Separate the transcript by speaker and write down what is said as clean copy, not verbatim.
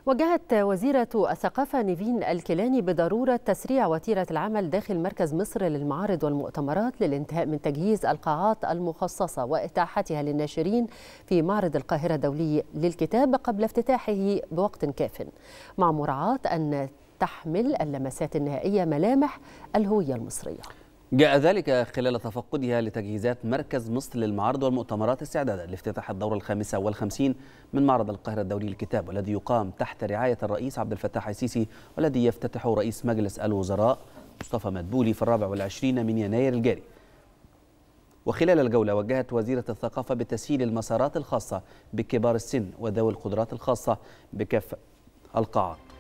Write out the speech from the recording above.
Speaker 1: وجهت وزيرة الثقافة نيفين الكيلاني بضرورة تسريع وتيرة العمل داخل مركز مصر للمعارض والمؤتمرات للانتهاء من تجهيز القاعات المخصصة وإتاحتها للناشرين في معرض القاهرة الدولي للكتاب قبل افتتاحه بوقت كاف، مع مراعاة أن تحمل اللمسات النهائية ملامح الهوية المصرية.
Speaker 2: جاء ذلك خلال تفقدها لتجهيزات مركز مصر للمعارض والمؤتمرات استعدادا لافتتاح الدورة 55 من معرض القاهرة الدولي للكتاب، والذي يقام تحت رعاية الرئيس عبد الفتاح السيسي، والذي يفتتحه رئيس مجلس الوزراء مصطفى مدبولي في 24 من يناير الجاري. وخلال الجولة وجهت وزيرة الثقافة بتسهيل المسارات الخاصة بكبار السن وذوي القدرات الخاصة بكافة القاعات.